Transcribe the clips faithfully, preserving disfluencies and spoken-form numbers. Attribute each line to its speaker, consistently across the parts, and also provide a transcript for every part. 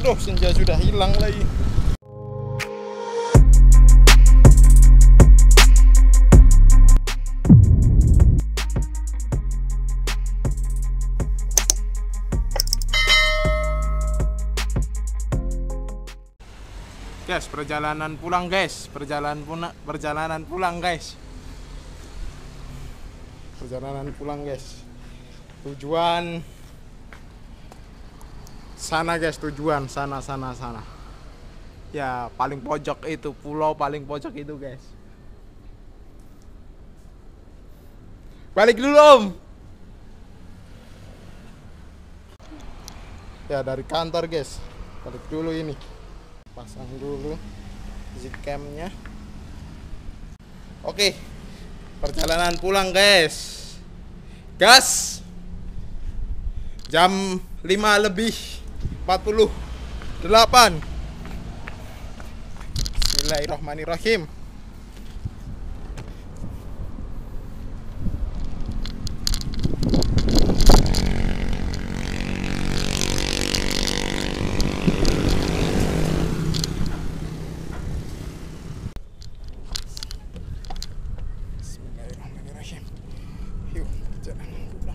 Speaker 1: Aduh, senja sudah hilang lagi. Guys, perjalanan pulang guys, perjalanan puna, perjalanan pulang guys, perjalanan pulang guys. Tujuan sana guys, tujuan sana sana sana. Ya paling pojok itu, pulau paling pojok itu guys. Balik dulu om. Ya dari kantor guys, balik dulu ini. Pasang dulu zcamnya. Oke, perjalanan pulang guys. Gas. Jam lima lebih empat puluh delapan. Bismillahirrahmanirrahim. Yuk, jalan pulang.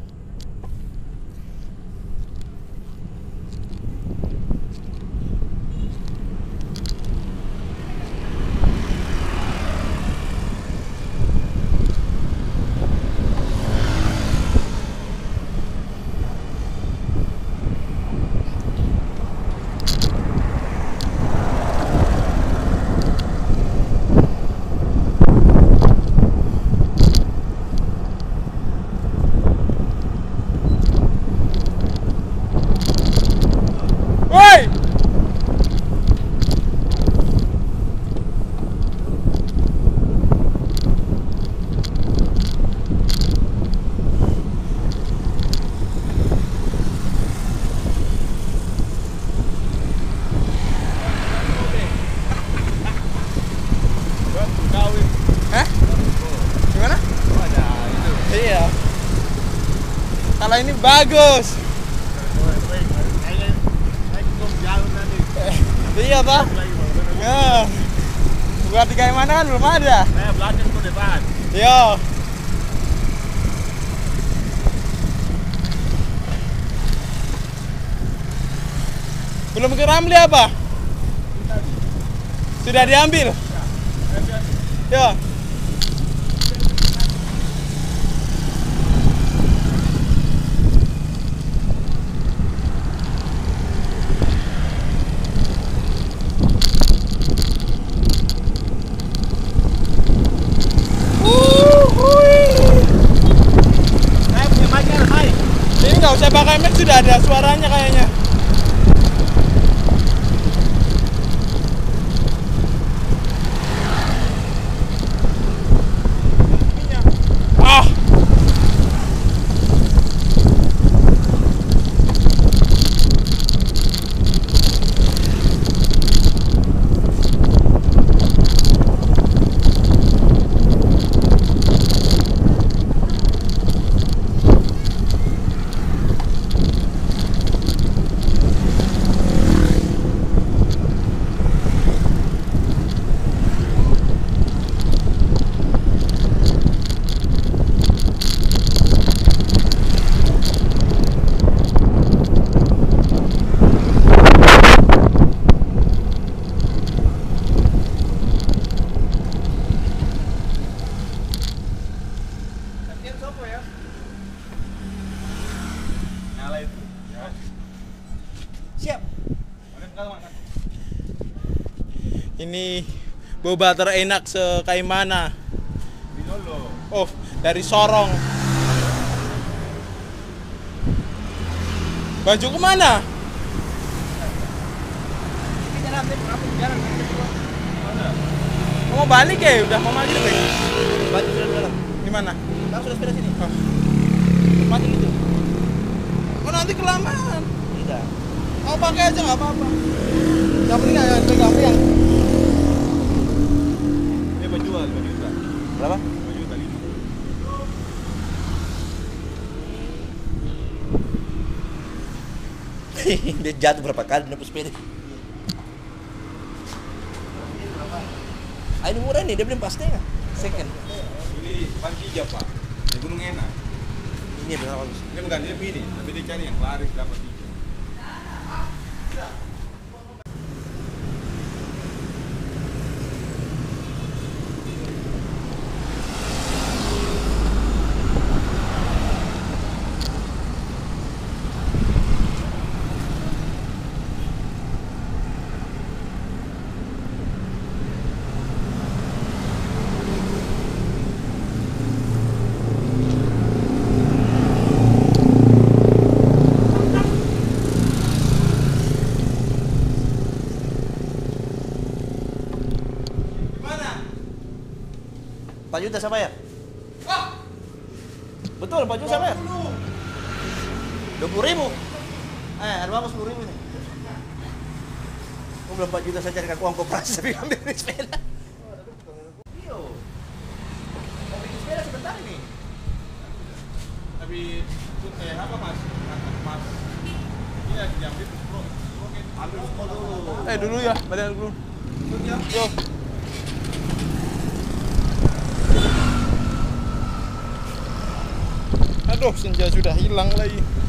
Speaker 1: Kalau ini bagus. Iya pak. Ya. Buat di kayak mana kan belum ada.
Speaker 2: Saya belakang ke depan.
Speaker 1: Yo. Belum ke Ramli apa? Sudah diambil. Yo. Nggak usah pakai mic, sudah ada suaranya kayaknya. Ah. Siap. Ini boba terenak se-Kaimana. Oh, dari Sorong. Baju kemana? Mau balik ya? Udah mau maghrib ya?
Speaker 2: Baju sudah dalam.
Speaker 1: Di mana?
Speaker 2: Kamu sudah sepeda sini.
Speaker 1: Oh.
Speaker 2: Mati gitu.
Speaker 1: Oh nanti kelamaan.
Speaker 2: Tidak.
Speaker 1: Oh pakai aja nggak apa-apa. Yang penting nggak pegang-pegang.
Speaker 2: Ini baju jual, baju jual. Berapa? Baju tadi. Dia jatuh berapa kali dengan sepeda. Ah, ini murah nih, dia beli empat setengah. Second.
Speaker 3: Ini ban hijau pak, di Gunung Enak.
Speaker 2: Ini benar bagus.
Speaker 3: Dia bukan dia pilih, tapi dia cari yang laris dapat hijau.
Speaker 2: empat juta saya bayar. Betul, empat juta saya bayar. dua puluh ribu. Eh, ada bagus sepuluh ribu nih. Oh, belum empat juta saya carikan uang koperasi tapi ambil ini sepeda. Iyo. Mau bikin sepeda sebentar ini.
Speaker 3: Tapi eh apa mas? Mas, ini lagi jam itu bro.
Speaker 2: Ambil semua dulu.
Speaker 1: Eh dulu ya, balik dulu. Yo. Aduh, senja sudah hilang lagi.